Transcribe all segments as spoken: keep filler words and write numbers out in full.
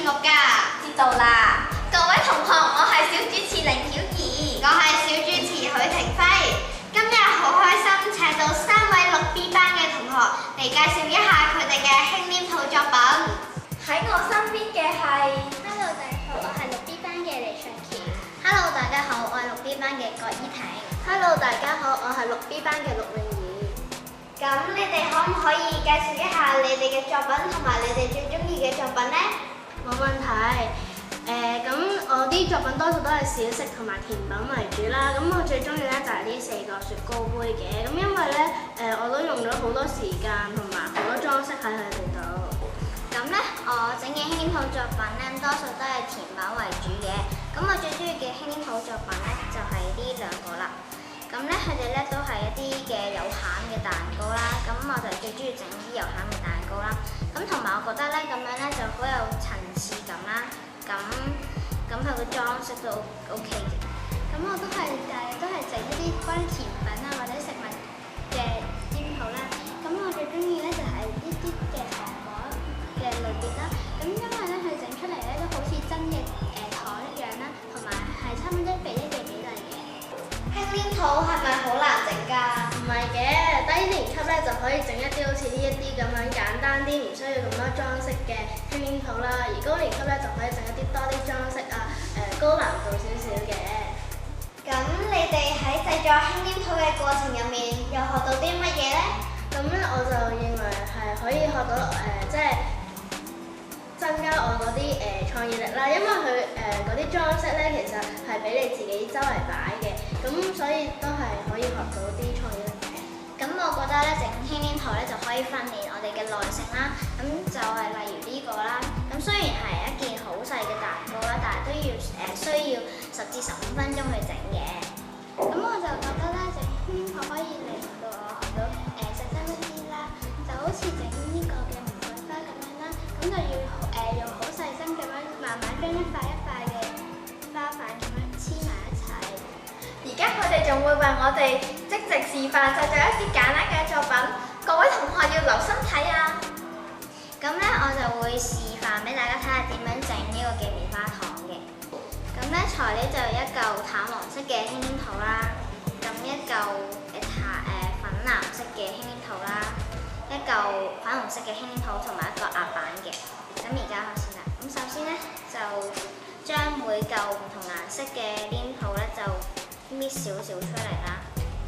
目㗎， 知道啦。 各位同學，我係小主持凌曉儀，我係小主持許廷輝。今日好開心請到三位六 B 班嘅同學嚟介紹一下佢哋嘅輕黏土作品。 喺我身邊嘅係 Hello 大家好，我係六 B 班嘅李尚琪。 Hello 大家好，我係六 B 班嘅郭依婷。 Hello 大家好，我係六 B 班嘅陸詠儀。 咁你哋可唔可以介紹一下你哋嘅作品同埋你哋最中意嘅作品呢？ 冇問題。誒、呃，咁我啲作品多數都係小食同埋甜品為主啦。咁我最中意咧就係呢四個雪糕杯嘅。咁因為咧誒、呃，我都用咗好多時間同埋好多裝飾喺佢哋度。 咁咧，我整嘅輕黏土作品咧，多數都係甜品為主嘅。咁我最中意嘅輕黏土作品咧，就係呢兩個啦。咁咧，佢哋咧都係一啲嘅有餡嘅蛋糕啦。咁我就最中意整啲有餡嘅蛋糕啦。咁同埋我覺得咧，咁樣咧就好有層次感啦。咁咁佢個裝飾都 OK 嘅。 咁我都係誒，都係整一啲關於甜品啊或者食物嘅黏土啦。咁我最中意咧就係呢啲嘅糖果嘅類別啦。咁因為咧佢整出嚟咧都好似真嘅誒糖一樣啦，同埋係差唔多一比一嘅比例嘅。 輕黏土係咪好難整㗎？ 唔係嘅，低年級咧就可以整一啲好似呢一啲咁樣簡單啲，唔需要咁多裝飾嘅輕黏土啦。而高年級咧就可以整一啲多啲裝飾啊，誒、呃、高難度少少嘅。 咁你哋喺製作輕黏土嘅過程入面，又學到啲乜嘢呢？ 咁咧我就認為係可以學到誒、呃，即係增加我嗰啲誒創意力啦。因為佢誒嗰啲裝飾咧，其實係俾你自己周圍擺嘅，咁所以都係可以學到啲創意力嘅。 咁我覺得咧整輕黏土咧就可以訓練我哋嘅耐性啦。咁就係例如呢個啦。咁雖然係一件好細嘅蛋糕啦，但係都要誒、呃、需要十至十五分鐘去整嘅。 咁我就覺得咧整輕黏土可以令到我學到誒細心一啲啦，就好似整呢個嘅玫瑰花咁樣啦。咁就要誒、呃、用好細心咁樣慢慢將一塊一塊嘅花瓣咁樣黐埋一齊。 而家佢哋仲會為我哋即席示範製作一啲簡單嘅作品，各位同學要留心睇啊！ 咁咧我就會示範俾大家睇下點樣整呢個嘅棉花糖嘅。咁咧材料就有一嚿淡黃色嘅輕黏土啦，咁一嚿誒淡誒粉藍色嘅輕黏土啦，一嚿粉紅色嘅輕黏土同埋一個壓板嘅。咁而家開始啦。咁首先咧就將每嚿唔同顏色嘅黏土咧就搣少少出嚟啦。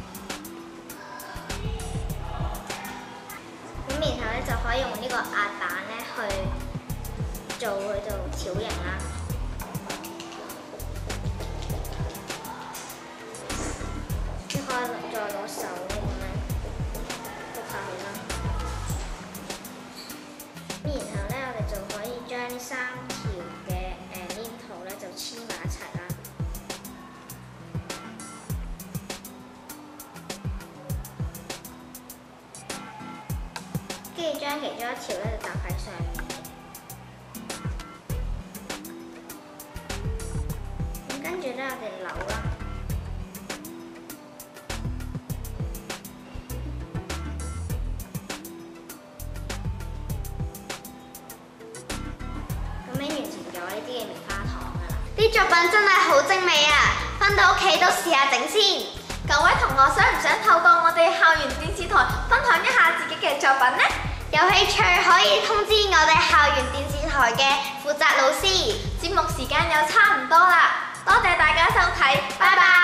咁然後咧就可以用呢個壓板咧去做佢做條形啦。即可以再攞手咁樣篤下佢啦。然後咧我哋就可以將呢三條嘅誒黏土咧就黐埋一齊啦。跟住將其中一條咧就搭喺上面嘅。咁跟住咧我哋扭啦。咁已經完成咗呢啲嘅棉花糖㗎啦。啲作品真係好精美啊！返到屋企都試下整先。 各位同學想唔想透過我哋校園電視台分享一下自己嘅作品呢？ 有興趣可以通知我哋校園電視台嘅負責老師。 節目時間又差唔多啦，多謝大家收睇，拜拜。